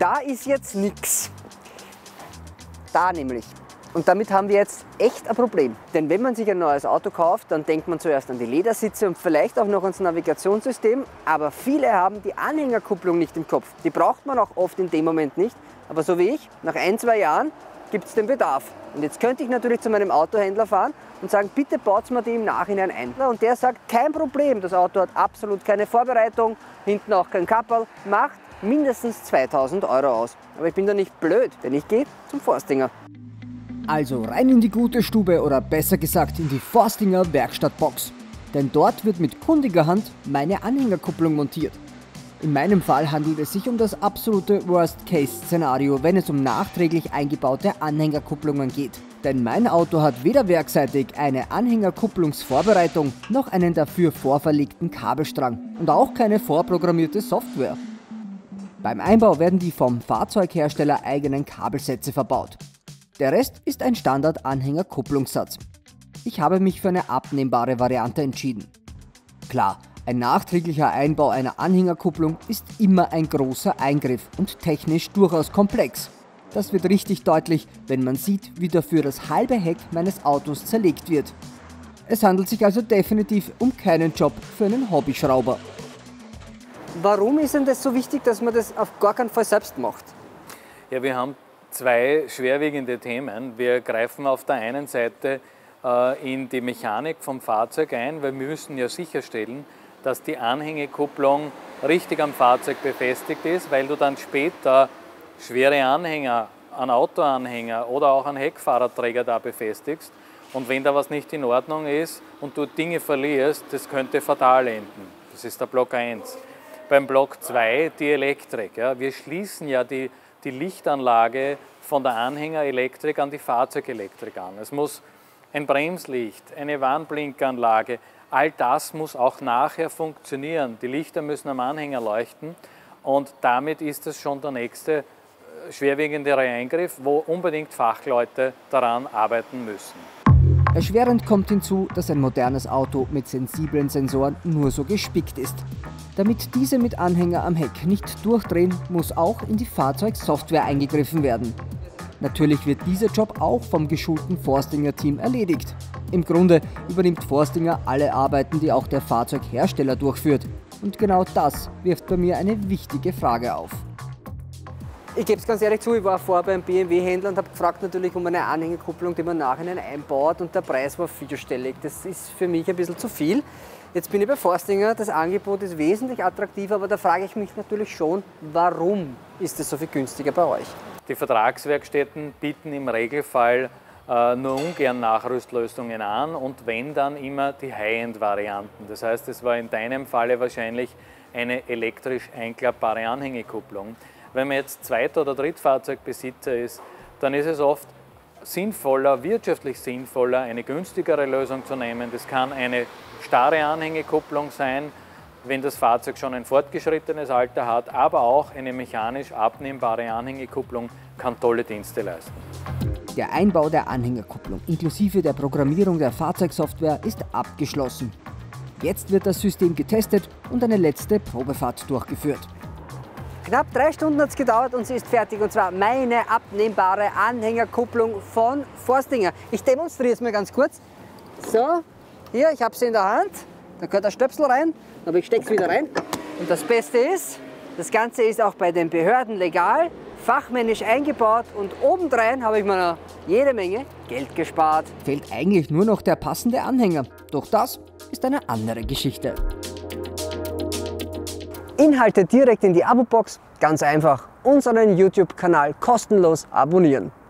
da ist jetzt nichts. Da nämlich. Und damit haben wir jetzt echt ein Problem. Denn wenn man sich ein neues Auto kauft, dann denkt man zuerst an die Ledersitze und vielleicht auch noch ans Navigationssystem. Aber viele haben die Anhängerkupplung nicht im Kopf. Die braucht man auch oft in dem Moment nicht. Aber so wie ich, nach 1-2 Jahren gibt es den Bedarf. Und jetzt könnte ich natürlich zu meinem Autohändler fahren und sagen, bitte baut mir die im Nachhinein ein. Und der sagt, kein Problem, das Auto hat absolut keine Vorbereitung, hinten auch kein Kapperl, macht mindestens 2000 € aus. Aber ich bin da nicht blöd, denn ich gehe zum Forstinger. Also rein in die gute Stube oder besser gesagt in die Forstinger Werkstattbox. Denn dort wird mit kundiger Hand meine Anhängerkupplung montiert. In meinem Fall handelt es sich um das absolute Worst-Case-Szenario, wenn es um nachträglich eingebaute Anhängerkupplungen geht. Denn mein Auto hat weder werkseitig eine Anhängerkupplungsvorbereitung noch einen dafür vorverlegten Kabelstrang und auch keine vorprogrammierte Software. Beim Einbau werden die vom Fahrzeughersteller eigenen Kabelsätze verbaut. Der Rest ist ein Standard-Anhängerkupplungssatz. Ich habe mich für eine abnehmbare Variante entschieden. Klar, ein nachträglicher Einbau einer Anhängerkupplung ist immer ein großer Eingriff und technisch durchaus komplex. Das wird richtig deutlich, wenn man sieht, wie dafür das halbe Heck meines Autos zerlegt wird. Es handelt sich also definitiv um keinen Job für einen Hobbyschrauber. Warum ist denn das so wichtig, dass man das auf gar keinen Fall selbst macht? Ja, wir haben zwei schwerwiegende Themen. Wir greifen auf der einen Seite in die Mechanik vom Fahrzeug ein, weil wir müssen ja sicherstellen, dass die Anhängekupplung richtig am Fahrzeug befestigt ist, weil du dann später schwere Anhänger, einen Autoanhänger oder auch einen Heckfahrerträger da befestigst. Und wenn da was nicht in Ordnung ist und du Dinge verlierst, das könnte fatal enden. Das ist der Block 1. Beim Block 2 die Elektrik. Ja. Wir schließen ja die Lichtanlage von der Anhängerelektrik an die Fahrzeugelektrik an. Es muss ein Bremslicht, eine Warnblinkanlage, all das muss auch nachher funktionieren. Die Lichter müssen am Anhänger leuchten und damit ist es schon der nächste schwerwiegendere Eingriff, wo unbedingt Fachleute daran arbeiten müssen. Erschwerend kommt hinzu, dass ein modernes Auto mit sensiblen Sensoren nur so gespickt ist. Damit diese mit Anhänger am Heck nicht durchdrehen, muss auch in die Fahrzeugsoftware eingegriffen werden. Natürlich wird dieser Job auch vom geschulten Forstinger-Team erledigt. Im Grunde übernimmt Forstinger alle Arbeiten, die auch der Fahrzeughersteller durchführt. Und genau das wirft bei mir eine wichtige Frage auf. Ich gebe es ganz ehrlich zu, ich war vorher beim BMW-Händler und habe gefragt natürlich um eine Anhängerkupplung, die man nachher einbaut, und der Preis war vierstellig. Das ist für mich ein bisschen zu viel. Jetzt bin ich bei Forstinger, das Angebot ist wesentlich attraktiver, aber da frage ich mich natürlich schon, warum ist es so viel günstiger bei euch? Die Vertragswerkstätten bieten im Regelfall nur ungern Nachrüstlösungen an und wenn, dann immer die High-End-Varianten. Das heißt, es war in deinem Falle wahrscheinlich eine elektrisch einklappbare Anhängekupplung. Wenn man jetzt Zweit- oder Drittfahrzeugbesitzer ist, dann ist es oft sinnvoller, wirtschaftlich sinnvoller, eine günstigere Lösung zu nehmen. Das kann eine starre Anhängekupplung sein, wenn das Fahrzeug schon ein fortgeschrittenes Alter hat, aber auch eine mechanisch abnehmbare Anhängekupplung kann tolle Dienste leisten. Der Einbau der Anhängerkupplung inklusive der Programmierung der Fahrzeugsoftware ist abgeschlossen. Jetzt wird das System getestet und eine letzte Probefahrt durchgeführt. Knapp 3 Stunden hat es gedauert und sie ist fertig, und zwar meine abnehmbare Anhängerkupplung von Forstinger. Ich demonstriere es mal ganz kurz. So, hier, ich habe sie in der Hand, da gehört der Stöpsel rein, aber ich stecke es wieder rein. Und das Beste ist, das Ganze ist auch bei den Behörden legal, fachmännisch eingebaut und obendrein habe ich mir noch jede Menge Geld gespart. Fehlt eigentlich nur noch der passende Anhänger, doch das ist eine andere Geschichte. Inhalte direkt in die Abo-Box, ganz einfach, unseren YouTube-Kanal kostenlos abonnieren.